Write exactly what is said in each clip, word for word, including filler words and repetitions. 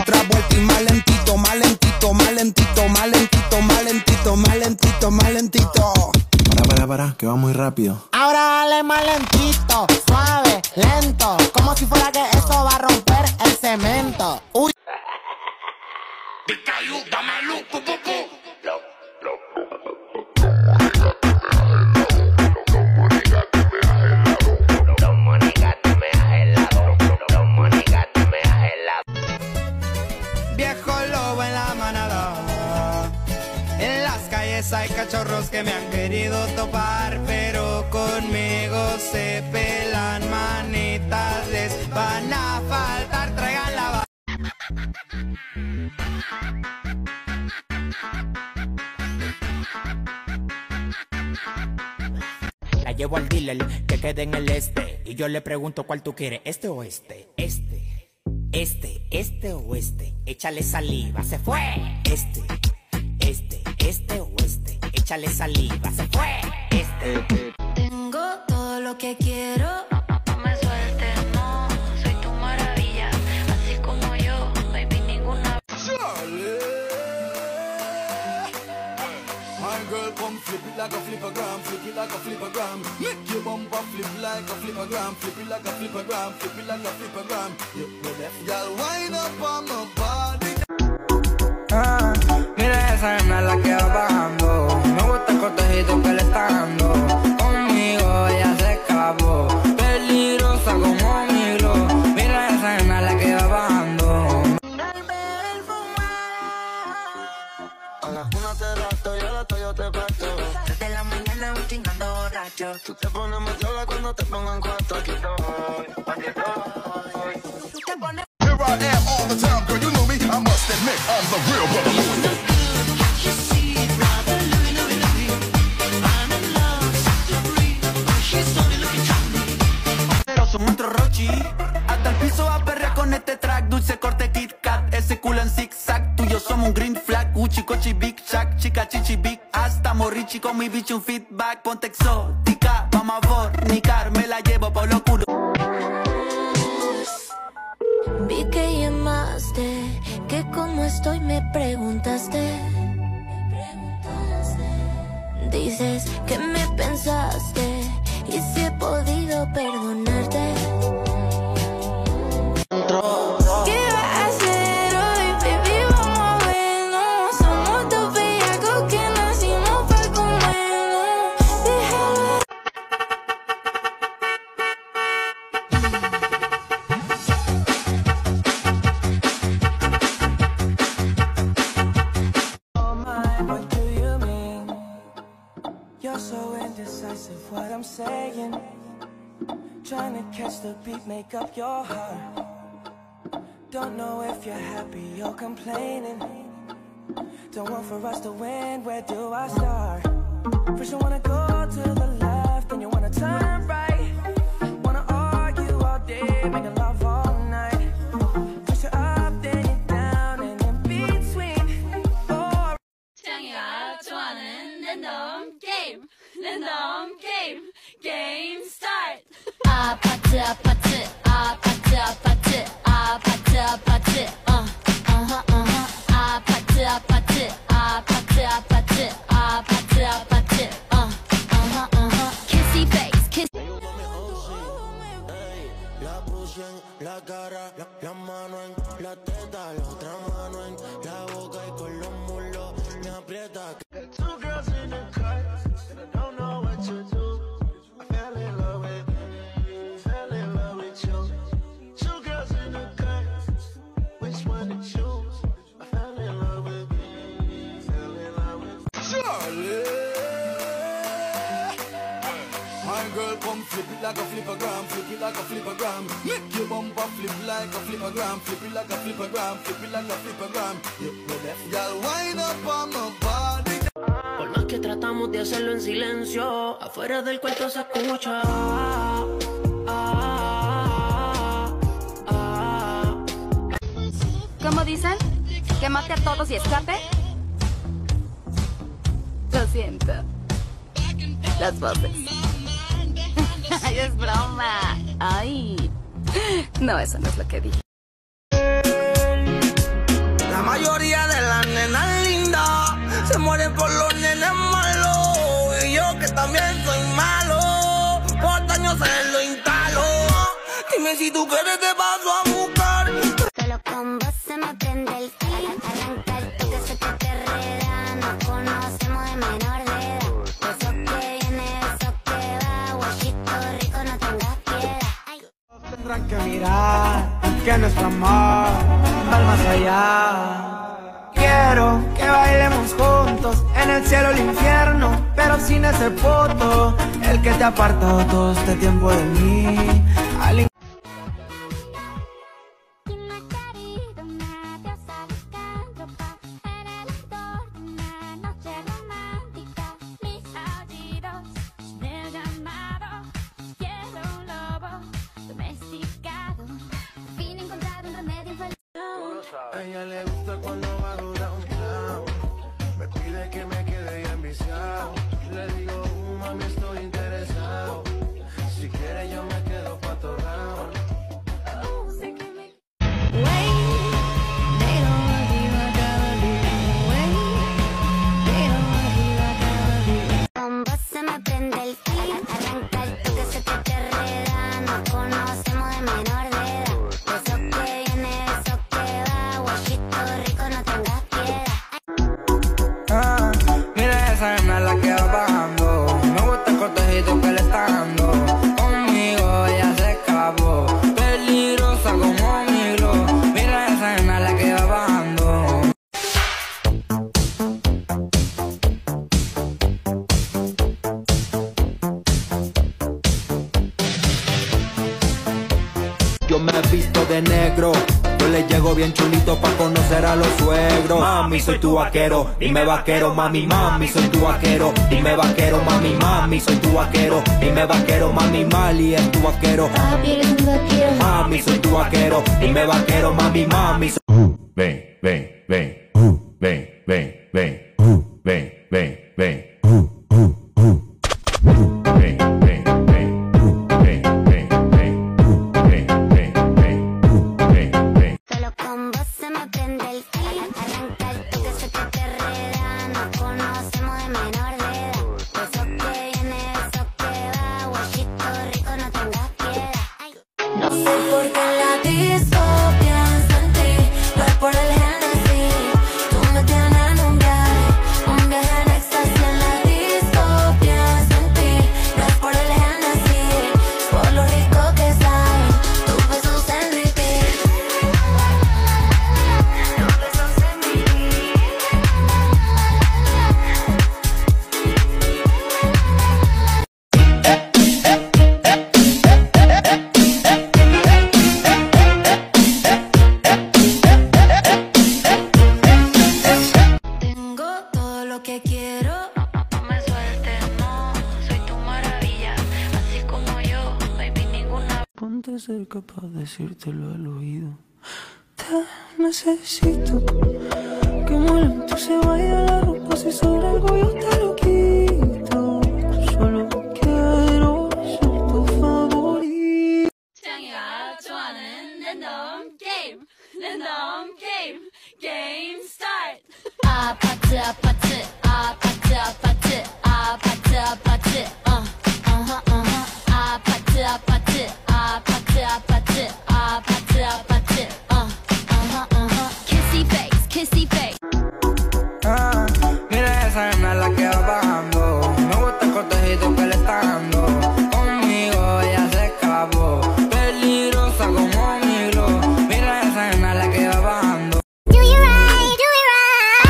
otra vuelta y más lentito, más lentito, más lentito, más lentito, más lentito, más lentito, más lentito. Para, para, para, que va muy rápido. Ahora dale más lentito, suave, lento, como si fuera que eso va a romper el cemento. Uy. Viejo lobo en la manada. En las calles hay cachorros que me han querido topar, pero conmigo se pelan manitas, les van a faltar, traigan la... La llevo al dealer que quede en el este y yo le pregunto cuál tú quieres, este o este, este, este, este o este. Échale saliva, se fue. Este, este, este o este. Échale saliva, se fue. Este. Tengo todo lo que quiero. No me sueltes, no. Soy tu maravilla. Así como yo, baby, ninguna. My girl, come flip it like a flippergram, flip it like a flippergram. Make your bumper flip like a flippergram, flip it like a flippergram, flip it like a flippergram. You know that, girl, wind up on my body. Ah, mira esa nena la que va bajando. Me gusta el cortejito que le está dando. Conmigo ella se escapó, peligrosa como mi glow. Mira esa nena la que va bajando. A las una te rato y a las dos yo te parto. Desde la mañana voy chingando borracho. Tú te pones más sola cuando te pongan cuatro. Aquí estoy, aquí estoy. Tú te pones. Here I am all the time, girl, you know me. I must admit, I'm the real brother. Pero son un Rochi. Hasta el piso va a perrear con este track. Dulce corte Kit Kat, ese culo en zigzag. Tú y yo somos un green flag. Uchi, cochi, big shack. Chica, chichi, big hasta morrichi con mi bicho un feedback. Ponte exótica, vamos a fornicar. Me la llevo por lo culo. Vi que llamaste, que cómo estoy me preguntaste. Dices que me pensaste y si he podido perdonarte. ¿Qué vas a hacer hoy, baby? Vamos a verlo. Somos dos bellacos que nacimos para comerlo. Déjalo. Oh my, what do you mean? You're so indecisive, what I'm saying. Trying to catch the beat, make up your heart. Don't know if you're happy or complaining. Don't want for us to win, where do I start? First you wanna go to the left, then you wanna turn right. Wanna argue all day, making love all night. First you're up, then you're down, and in between. Oh. 창이가 좋아하는 랜덤 게임, 랜덤 게임, 게임 스타트. 아파트 아파트 아파트 아파트 아파트 아파트 어 어허 어허 아파트 아파트 아파트 아파트 아파트 아파트 어 어허 어허 kissy face kiss. La puse en la cara, la, la mano en la teta, la otra mano en la boca y con los muslos me aprieta. Two girls in the cut, and I don't know what to do. I fell in love with you, fell in love with you. Two girls in the cut, which one to choose? I fell in love with you, fell in love with you. Charlie, my girl, come flip it like a flippergram, flip it like a flippergram. Make your bumper flip like a flippergram, flip it like a flippergram, flip it like a flippergram. You know that, girl, wind up on my body. Por más que tratamos de hacerlo en silencio, afuera del cuarto se escucha. Ah, ah, ah. ¿Cómo dicen? ¿Que mate a todos y escape? Lo siento. Las voces. Ay, es broma. Ay. No, eso no es lo que dije. Se mueren por los nenes malos. Y yo que también soy malo. Por daños se lo instalo. Dime si tú quieres te paso a buscar. Solo con vos se me prende el arranca el toque se te perrera. Nos conocemos de menor de edad. Eso que viene, eso que va. Guachito rico, no tengas piedad. Tendrán que mirar que nuestro amor va más allá. Quiero que bailemos juntos en el cielo o el infierno, pero sin ese poto, el que te ha apartado todo este tiempo de mí. Al A ella le gusta cuando bajo downtown. Me pide que me quede ya enviciado. Le digo, uh, mami, estoy interesado. Si quiere yo me quedo pa' todo round. Con vos se me prende el arranca el toque se te perrera. Nos conocemos de menor de edad. Eso que viene, eso que va. Guachito rico, no tengas piedad. Ah, mira esa nena la que va bajando. Me gusta el cortejito que le está dando. Conmigo ella se escapó. Peligrosa como mi glow. Mira esa nena la que va bajando. Yo me he visto de negro, yo le llego bien chulito pa' conocer a los suegros. Mami, soy tu vaquero, dime vaquero, mami, mami, soy tu vaquero. Dime vaquero, mami, mami, soy tu vaquero. Dime vaquero, mami, Mali es tu vaquero. Papi, eres un vaquero. Mami, soy tu vaquero. Dime vaquero, mami, mami, soy... Uh, ven, ven, ven. Uh, ven, ven, ven. Uh, ven, ven, ven. Uh, uh, uh. Uh, ven, ven, ven. Uh, ven, ven, ven. Uh, ven, ven, ven. Uh, ven, ven. Solo con vos se me prende el arranca el toque se te perrera. Nos conocemos de menor de edad. Eso que viene, eso que va. Guachito rico, no tengas piedad. No sé por qué en la disco pienso en ti. No es por el Hennessy. Tú me tienes en un viaje, un viaje en éxtasis en la disco. Pienso en ti. No es por el Hennessy, es por lo rico que sabe. Tus besos en repeat. Tus besos en repeat. Tengo todo lo que quiero. No me sueltes, no. Soy tu maravilla. Así como yo, baby, ninguna. Ponte cerca para decírtelo al oído. Te necesito. Que muy lento se vaya la ropa. Si sobra algo yo te lo quito. Solo quiero ser tu favorito. 창이가 좋아하는 랜덤 게임, 랜덤 게임, 게임 스타트. 아파트 아파트 아파트 아파트 아파트 아파트 어 어허 어허 아파트 아파트 아파트 아파트 아파트 아파트 어 어허 어허 kissy face kissy face. Ah, mira esa nena la que va bajando. Me gusta el cortejito que le está dando. Conmigo ella se escapó. Peligrosa como mi glow. Mira esa nena la que va bajando. Do you right, do it right.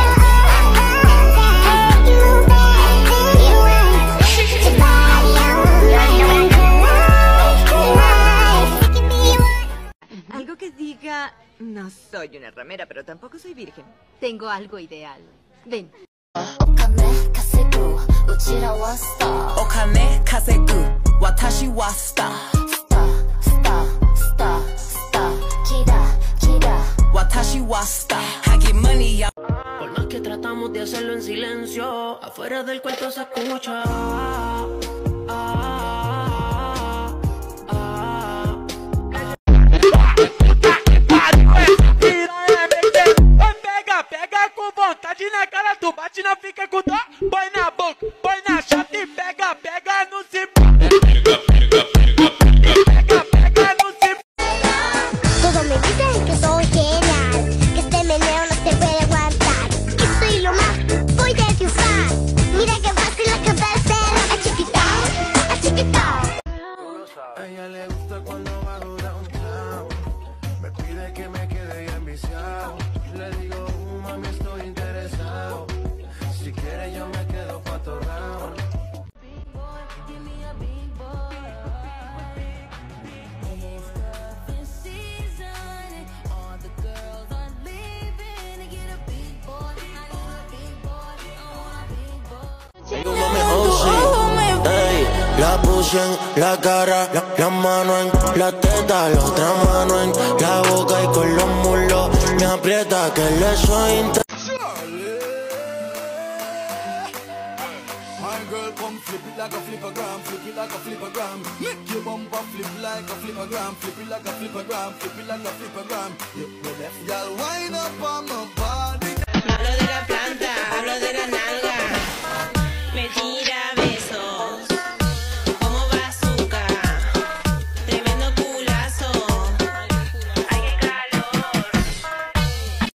Algo que diga, no soy una ramera, pero tampoco soy virgen. Tengo algo ideal. Ven. 오카네 카세구 우치라 왔어. 오카네 카세구 와타시 왔다. 스타 스타 스타 스타 기다 기다 와타시 왔다. 하긴 money ya. Por más que tratamos de hacerlo en silencio, afuera del cuarto se escucha. Ah, ah, ah. Pega, pega com vontade na cara, tu bate La puse en la cara, la, la mano en la teta, la otra mano en la boca y con los muslos me aprieta que le soy inter... My girl, come flip it like a flippergram, flip it like a flippergram. Make your bumper flip like a flippergram, flip it like a flippergram, flip it like a flippergram. Yeah, the left, y'all